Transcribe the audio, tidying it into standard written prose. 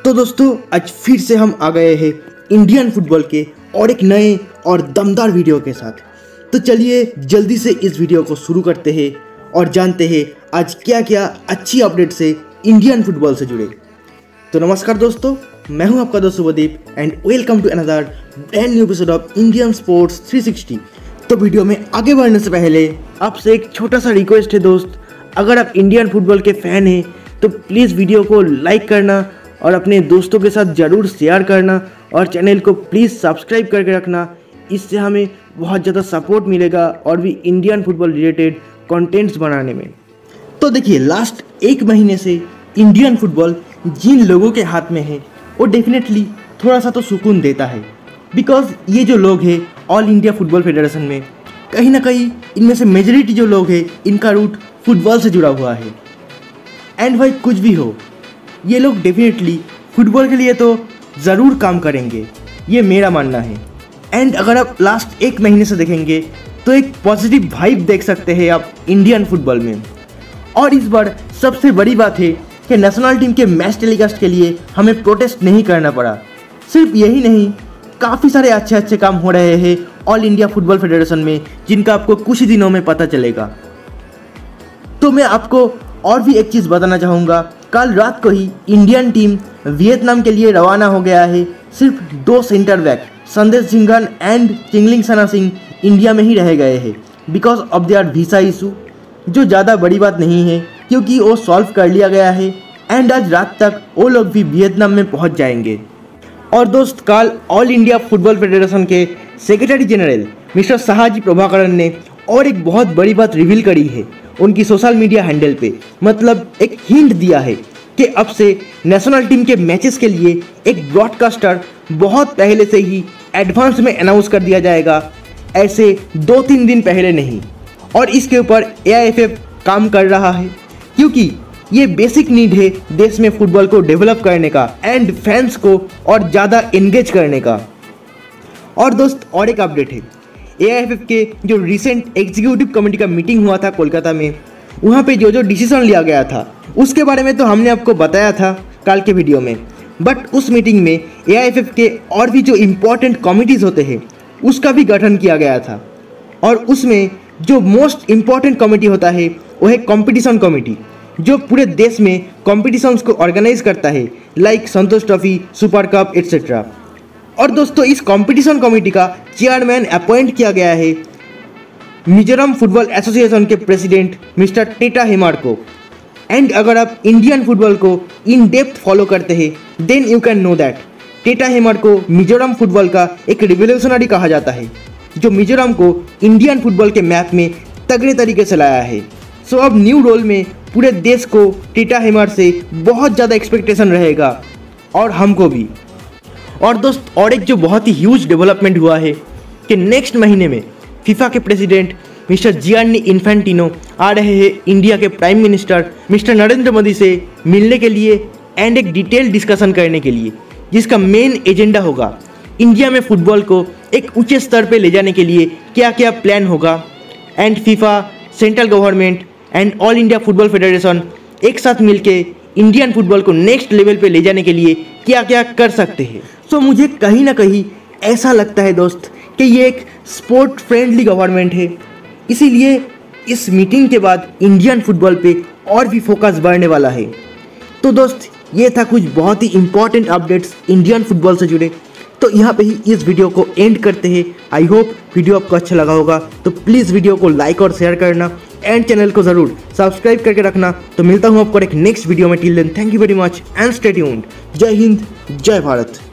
तो दोस्तों आज फिर से हम आ गए हैं इंडियन फुटबॉल के और एक नए और दमदार वीडियो के साथ। तो चलिए जल्दी से इस वीडियो को शुरू करते हैं और जानते हैं आज क्या क्या अच्छी अपडेट्स है इंडियन फुटबॉल से जुड़े। तो नमस्कार दोस्तों, मैं हूं आपका दोस्त Shubhdeep and welcome to another brand new episode of Indian sports 360। तो वीडियो में आगे बढ़ने से पहले आपसे एक छोटा सा रिक्वेस्ट है दोस्त, अगर आप इंडियन फुटबॉल के फ़ैन हैं तो प्लीज़ वीडियो को लाइक करना और अपने दोस्तों के साथ ज़रूर शेयर करना और चैनल को प्लीज़ सब्सक्राइब करके रखना। इससे हमें बहुत ज़्यादा सपोर्ट मिलेगा और भी इंडियन फुटबॉल रिलेटेड कंटेंट्स बनाने में। तो देखिए, लास्ट एक महीने से इंडियन फुटबॉल जिन लोगों के हाथ में है वो डेफिनेटली थोड़ा सा तो सुकून देता है, बिकॉज ये जो लोग हैं ऑल इंडिया फुटबॉल फेडरेशन में, कहीं ना कहीं इनमें से मेजॉरिटी जो लोग हैं इनका रूट फुटबॉल से जुड़ा हुआ है। एंड भाई कुछ भी हो, ये लोग डेफिनेटली फुटबॉल के लिए तो ज़रूर काम करेंगे, ये मेरा मानना है। एंड अगर आप लास्ट एक महीने से देखेंगे तो एक पॉजिटिव वाइब देख सकते हैं आप इंडियन फुटबॉल में। और इस बार सबसे बड़ी बात है कि नेशनल टीम के मैच टेलीकास्ट के लिए हमें प्रोटेस्ट नहीं करना पड़ा। सिर्फ यही नहीं, काफ़ी सारे अच्छे अच्छे काम हो रहे हैं ऑल इंडिया फुटबॉल फेडरेशन में, जिनका आपको कुछ ही दिनों में पता चलेगा। तो मैं आपको और भी एक चीज़ बताना चाहूँगा, कल रात को ही इंडियन टीम वियतनाम के लिए रवाना हो गया है। सिर्फ 2 centre back Sandesh Jhingan and Chinglensana Singh India में ही रह गए हैं because of their visa issue, जो ज़्यादा बड़ी बात नहीं है क्योंकि वो सॉल्व कर लिया गया है। एंड आज रात तक वो लोग भी वियतनाम में पहुंच जाएंगे। और दोस्त, कल ऑल इंडिया फुटबॉल फेडरेशन के secretary general mister Shaji Prabhakaran ने और एक बहुत बड़ी बात रिवील करी है उनकी सोशल मीडिया हैंडल पे। मतलब एक हिंट दिया है कि अब से नेशनल टीम के मैचेस के लिए एक ब्रॉडकास्टर बहुत पहले से ही एडवांस में अनाउंस कर दिया जाएगा, ऐसे 2-3 दिन पहले नहीं। और इसके ऊपर AIFF काम कर रहा है क्योंकि ये बेसिक नीड है देश में फुटबॉल को डेवलप करने का एंड फैंस को और ज़्यादा एंगेज करने का। और दोस्त, और एक अपडेट है, AIFF के जो रिसेंट एग्जीक्यूटिव कमेटी का मीटिंग हुआ था कोलकाता में, वहाँ पे जो डिसीजन लिया गया था उसके बारे में तो हमने आपको बताया था कल के वीडियो में। बट उस मीटिंग में AIFF के और भी जो इम्पोर्टेंट कमिटीज़ होते हैं उसका भी गठन किया गया था। और उसमें जो मोस्ट इम्पॉर्टेंट कमेटी होता है वो है कंपटीशन कमेटी, जो पूरे देश में कॉम्पिटिशन्स को ऑर्गेनाइज करता है, like Santosh trophy, super cup etcetera. और दोस्तों, इस कंपटीशन कमेटी का चेयरमैन अपॉइंट किया गया है मिजोरम फुटबॉल एसोसिएशन के प्रेसिडेंट मिस्टर टेटा हेमार को। एंड अगर आप इंडियन फुटबॉल को इन डेप्थ फॉलो करते हैं then you can know that Tetea Hmar को मिजोरम फुटबॉल का एक रिवोल्यूशनरी कहा जाता है, जो मिजोरम को इंडियन फुटबॉल के मैप में तगड़े तरीके से लाया है। सो अब न्यू रोल में पूरे देश को टेटा हेमार से बहुत ज़्यादा एक्सपेक्टेशन रहेगा और हमको भी। और दोस्त, और एक जो बहुत ही ह्यूज डेवलपमेंट हुआ है कि नेक्स्ट महीने में फीफा के प्रेसिडेंट मिस्टर जियानी इन्फेंटिनो आ रहे हैं इंडिया के prime minister mister Narendra Modi से मिलने के लिए एंड एक डिटेल डिस्कशन करने के लिए, जिसका मेन एजेंडा होगा इंडिया में फुटबॉल को एक ऊंचे स्तर पे ले जाने के लिए क्या क्या प्लान होगा। And FIFA, central government and all India football federation एक साथ मिलके इंडियन फुटबॉल को नेक्स्ट लेवल पे ले जाने के लिए क्या क्या कर सकते हैं। सो मुझे कहीं ना कहीं ऐसा लगता है दोस्त कि ये एक स्पोर्ट फ्रेंडली गवर्नमेंट है, इसीलिए इस मीटिंग के बाद इंडियन फुटबॉल पे और भी फोकस बढ़ने वाला है। तो दोस्त, ये था कुछ बहुत ही इंपॉर्टेंट अपडेट्स इंडियन फुटबॉल से जुड़े। तो यहाँ पे ही इस वीडियो को एंड करते हैं। आई होप वीडियो आपको अच्छा लगा होगा, तो प्लीज़ वीडियो को लाइक और शेयर करना एंड चैनल को ज़रूर सब्सक्राइब करके रखना। तो मिलता हूँ आपको एक नेक्स्ट वीडियो में। Till then, thank you very much and stay tuned. जय हिंद, जय भारत।